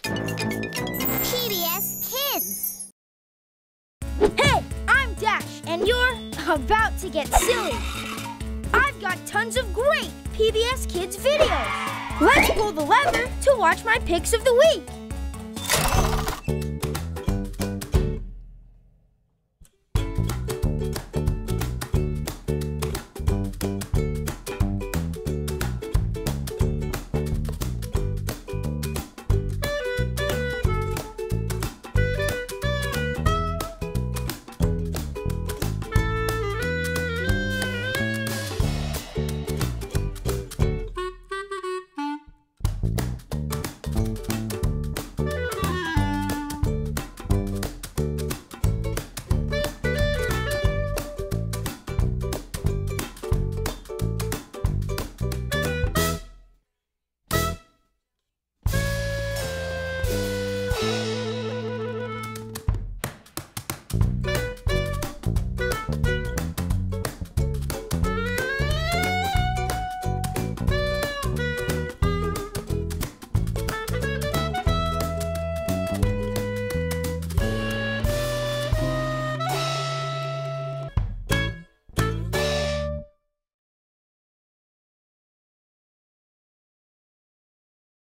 PBS Kids. Hey, I'm Dash, and you're about to get silly. I've got tons of great PBS Kids videos. Let's pull the lever to watch my picks of the week.